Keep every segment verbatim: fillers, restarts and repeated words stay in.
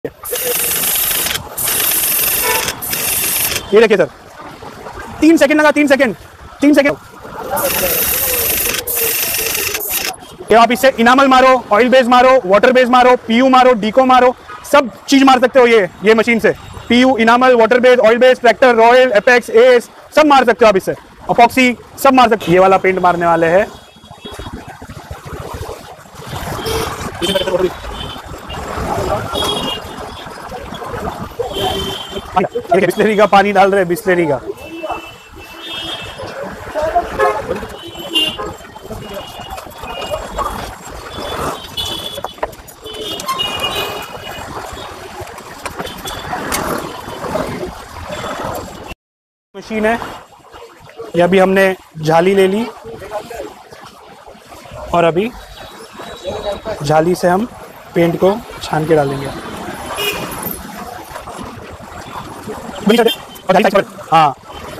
ये देखिए सर, तीन सेकंड लगा, तीन सेकंड तीन सेकंड ये आप इससे इनामल मारो, ऑयल बेस मारो, वाटर बेस मारो, पीयू मारो, डीको मारो, सब चीज मार सकते हो ये ये मशीन से। PU, enamel, water base, oil base, tractor, royal, apex, एस सब मार सकते हो आप इससे, अपॉक्सी सब मार सकते हो। ये वाला पेंट मारने वाले हैं। बिस्लेरी का पानी डाल रहे, बिस्लेरी का। मशीन है ये, अभी हमने झाली ले ली और अभी झाली से हम पेंट को छान के डालेंगे। हाँ,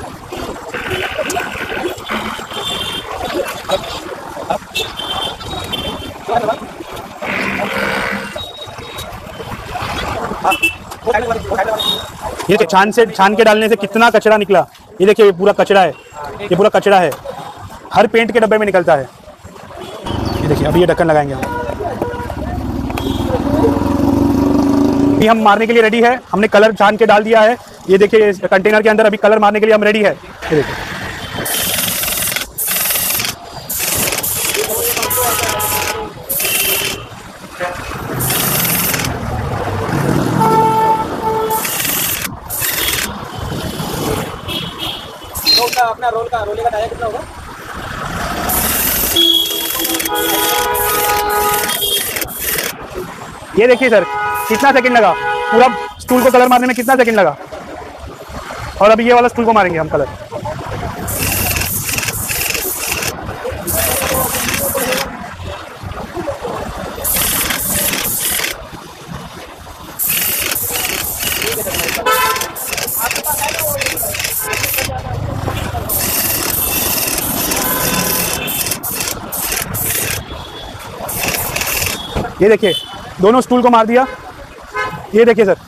ये छान से छान के डालने से कितना कचरा निकला। ये देखिए, ये पूरा कचरा है, ये पूरा कचरा है, हर पेंट के डब्बे में निकलता है। ये देखिए, अभी ये ढक्कन लगाएंगे हम। अभी हम मारने के लिए रेडी है, हमने कलर छान के डाल दिया है। ये देखिए, इस कंटेनर के अंदर अभी कलर मारने के लिए हम रेडी है। ये देखिए, रोल का अपना रोल का रोले का टायर कितना होगा? ये देखिए सर, कितना सेकंड लगा पूरा स्टूल को कलर मारने में, कितना सेकंड लगा। और अभी ये वाला स्टूल को मारेंगे हम कलर। ये देखिए, दोनों स्टूल को मार दिया। ये देखिए सर,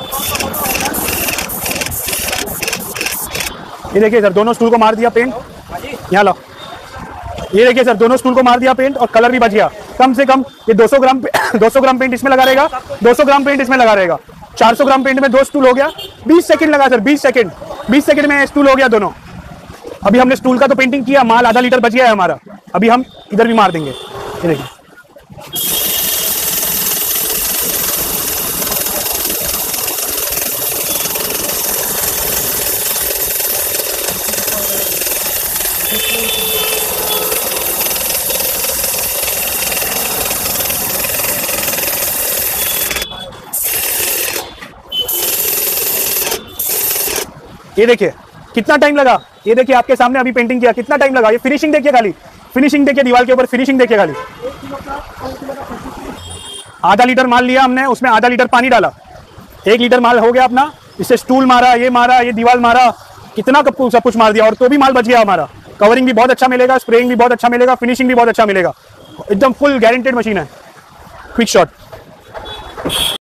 ये देखिए सर, दोनों स्टूल को मार दिया पेंट। यहाँ लो, ये देखिए सर, दोनों स्टूल को मार दिया पेंट और कलर भी बच गया। कम से कम ये दो सौ ग्राम दो सौ ग्राम पेंट इसमें लगा रहेगा, दो सौ ग्राम पेंट इसमें लगा रहेगा। चार सौ ग्राम पेंट में दो स्टूल हो गया। बीस सेकंड लगा सर, बीस सेकंड बीस सेकंड में स्टूल हो गया दोनों। अभी हमने स्टूल का तो पेंटिंग किया, माल आधा लीटर बच गया है हमारा। अभी हम इधर भी मार देंगे। ये देखिए, ये देखिए कितना टाइम लगा। ये देखिए, आपके सामने अभी पेंटिंग किया, कितना टाइम लगा। ये फिनिशिंग देखिए, खाली फिनिशिंग देखिए, दीवार के ऊपर फिनिशिंग देखिए खाली। आधा लीटर माल लिया हमने, उसमें आधा लीटर पानी डाला, एक लीटर माल हो गया अपना। इससे स्टूल मारा, ये मारा, ये दीवार मारा, कितना सब कुछ मार दिया और तो भी माल बच गया हमारा। कवरिंग भी बहुत अच्छा मिलेगा, स्प्रेइंग भी बहुत अच्छा मिलेगा, फिनिशिंग भी बहुत अच्छा मिलेगा। एकदम फुल गारंटेड मशीन है, क्विक शॉट।